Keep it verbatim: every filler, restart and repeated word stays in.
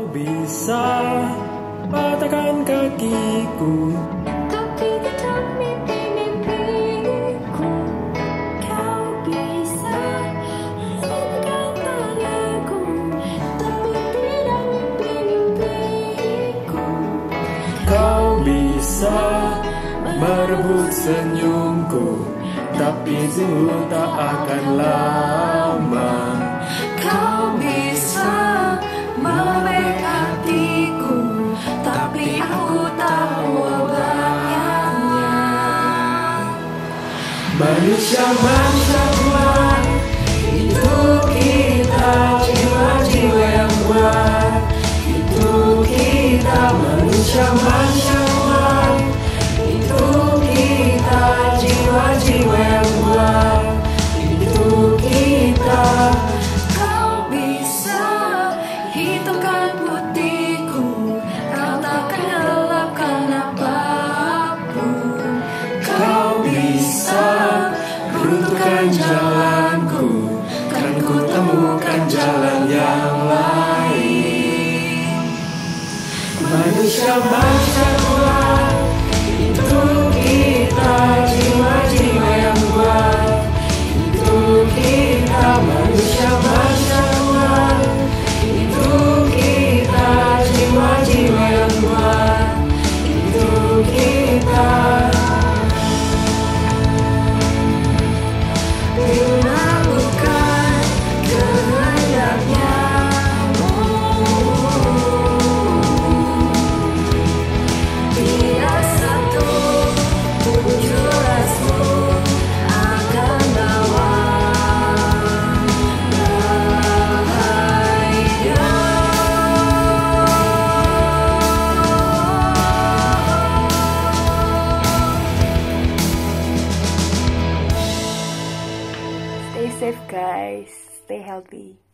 bisa patahkan kakiku, tapi tidak mimpi-mimpiku. Kau bisa patahkan tanganku, tapi tidak mimpi-mimpiku. Kau bisa merebut senyumku, tapi itu tak akan lama. Kau bisa merobek hatiku, tapi aku tak obatnya. Manusia manusia kuat, itu kita, jiwa-jiwa yang kuat. Itu kita, manusia manusia kuat. Itu kita, jiwa-jiwa yang kuat. Itu kita. Kau bisa hitungkan putihku, kau takkan gelapkan apapun. Kau bisa runtuhkan jalanku, kan ku temukan jalan yang lain. Manusia manusia kuat, itu kita, jiwa-jiwa yang kuat. Itu kita, manusia manusia kuat. Itu kita, jiwa-jiwa yang kuat. Itu kita. Melakukan kehendaknya. Tidak satu pun jurasmu akan bawa bahaya. Stay safe guys, stay healthy.